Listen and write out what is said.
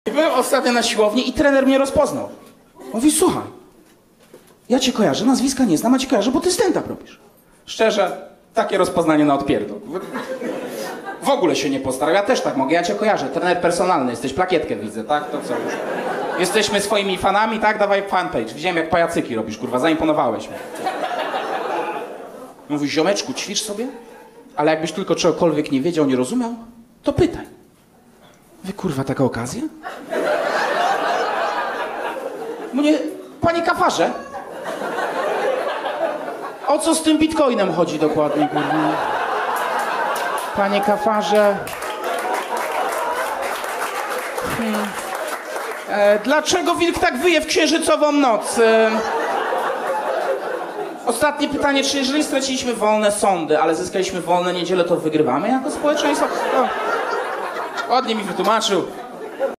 Byłem ostatnio na siłowni i trener mnie rozpoznał. Mówi, słuchaj, ja cię kojarzę, nazwiska nie znam, a cię kojarzę, bo ty stand-up robisz. Szczerze, takie rozpoznanie na odpierdol. W ogóle się nie postarał, ja też tak mogę, ja cię kojarzę, trener personalny, jesteś, plakietkę widzę, tak? To co już? Jesteśmy swoimi fanami, tak? Dawaj fanpage, widziałem jak pajacyki robisz, kurwa, zaimponowałeś mi. Mówi, ziomeczku, ćwicz sobie, ale jakbyś tylko czegokolwiek nie wiedział, nie rozumiał, to pytaj. Wy, kurwa, taka okazja? Mnie, panie kafarze, o co z tym bitcoinem chodzi dokładnie, kurwa? Panie kafarze... Dlaczego wilk tak wyje w księżycową noc? Ostatnie pytanie, czy jeżeli straciliśmy wolne sądy, ale zyskaliśmy wolne niedziele, to wygrywamy jako społeczeństwo? No. Ładnie mi wytłumaczył.